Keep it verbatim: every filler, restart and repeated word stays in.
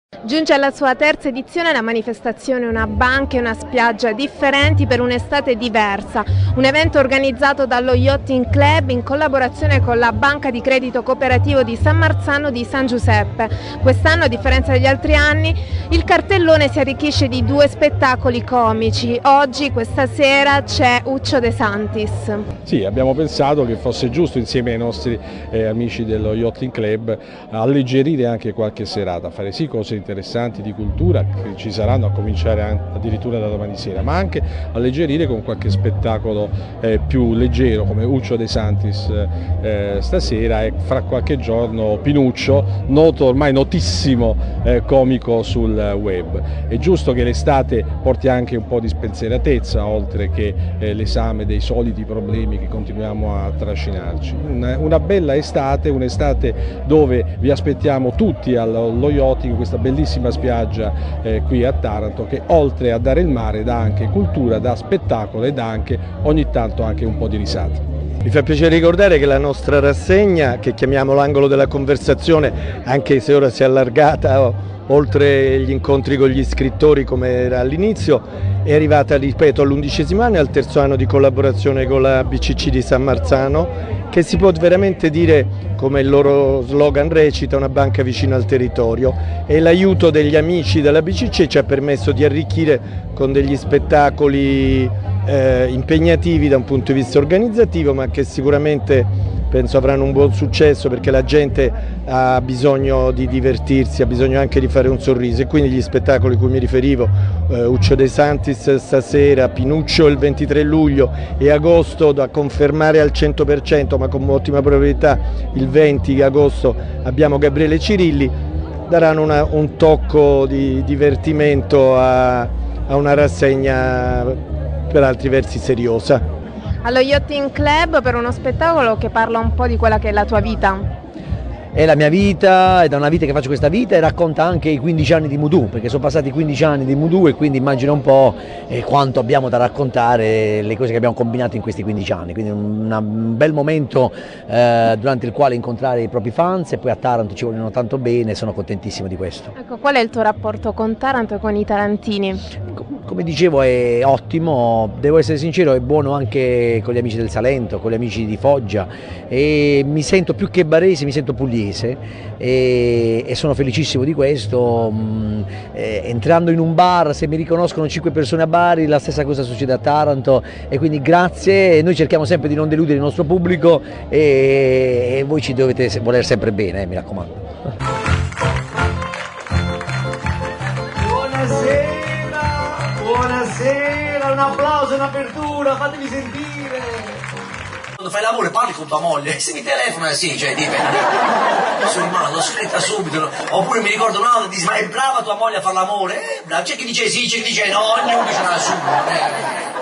Giunge alla sua terza edizione la manifestazione Una banca e una spiaggia differenti per un'estate diversa, un evento organizzato dallo Yachting Club in collaborazione con la Banca di Credito Cooperativo di San Marzano di San Giuseppe. Quest'anno, a differenza degli altri anni, il cartellone si arricchisce di due spettacoli comici. Oggi, questa sera, c'è Uccio De Santis. Sì, abbiamo pensato che fosse giusto, insieme ai nostri eh, amici dello Yachting Club, alleggerire anche qualche serata, fare sì cose interessanti di cultura che ci saranno a cominciare addirittura da domani sera, ma anche alleggerire con qualche spettacolo eh, più leggero come Uccio De Santis eh, stasera e fra qualche giorno Pinuccio, noto ormai notissimo eh, comico sul web. È giusto che l'estate porti anche un po' di spensieratezza oltre che eh, l'esame dei soliti problemi che continuiamo a trascinarci. Una, una bella estate, un'estate dove vi aspettiamo tutti allo yachting, questa bellissima spiaggia eh, qui a Taranto, che oltre a dare il mare dà anche cultura, dà spettacolo e dà anche ogni tanto anche un po' di risate. Mi fa piacere ricordare che la nostra rassegna, che chiamiamo l'angolo della conversazione, anche se ora si è allargata oltre gli incontri con gli scrittori come era all'inizio, è arrivata, ripeto, all'undicesimo anno e al terzo anno di collaborazione con la B C C di San Marzano, che si può veramente dire, come il loro slogan recita, una banca vicino al territorio, e l'aiuto degli amici della B C C ci ha permesso di arricchire con degli spettacoli eh, impegnativi da un punto di vista organizzativo, ma che sicuramente penso avranno un buon successo, perché la gente ha bisogno di divertirsi, ha bisogno anche di fare un sorriso, e quindi gli spettacoli a cui mi riferivo, eh, Uccio De Santis stasera, Pinuccio il ventitré luglio e agosto da confermare al cento per cento, ma con ottima probabilità il venti agosto abbiamo Gabriele Cirilli, daranno una, un tocco di divertimento a, a una rassegna per altri versi seriosa. Allo Yachting Club per uno spettacolo che parla un po' di quella che è la tua vita. È la mia vita, è da una vita che faccio questa vita, e racconta anche i quindici anni di Mudu, perché sono passati quindici anni di Mudu e quindi immagino un po' eh, quanto abbiamo da raccontare, le cose che abbiamo combinato in questi quindici anni, quindi una, un bel momento eh, durante il quale incontrare i propri fans, e poi a Taranto ci vogliono tanto bene, sono contentissimo di questo. Ecco, qual è il tuo rapporto con Taranto e con i tarantini? Come dicevo, è ottimo, devo essere sincero, è buono anche con gli amici del Salento, con gli amici di Foggia, e mi sento più che barese, mi sento pugliese, e, e sono felicissimo di questo. Mm, eh, entrando in un bar, se mi riconoscono cinque persone a Bari, la stessa cosa succede a Taranto, e quindi grazie. Noi cerchiamo sempre di non deludere il nostro pubblico, e, e voi ci dovete voler sempre bene, eh, mi raccomando. Buonasera, buonasera, un applauso, un'apertura, fatemi sentire. Quando fai l'amore parli con tua moglie, se mi telefona sì, cioè dipende. Sono rimasto, l'ho scritta subito, oppure mi ricordo un'altra e dici ma è brava tua moglie a fare l'amore? Eh, c'è chi dice sì, c'è chi dice no, ognuno dice la sua. Eh.